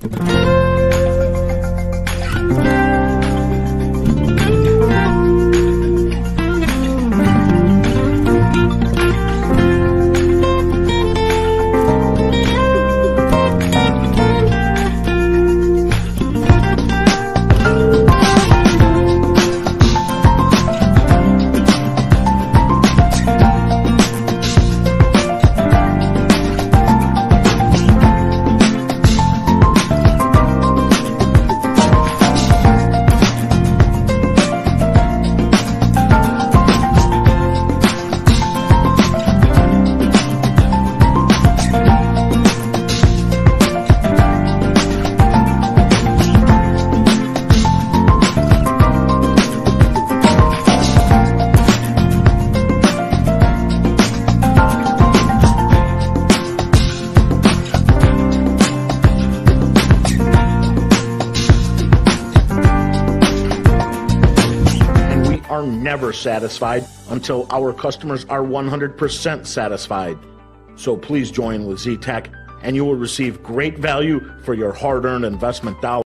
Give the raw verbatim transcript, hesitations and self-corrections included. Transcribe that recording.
Are never satisfied until our customers are one hundred percent satisfied. So please join with Z-Tech and you will receive great value for your hard-earned investment dollars.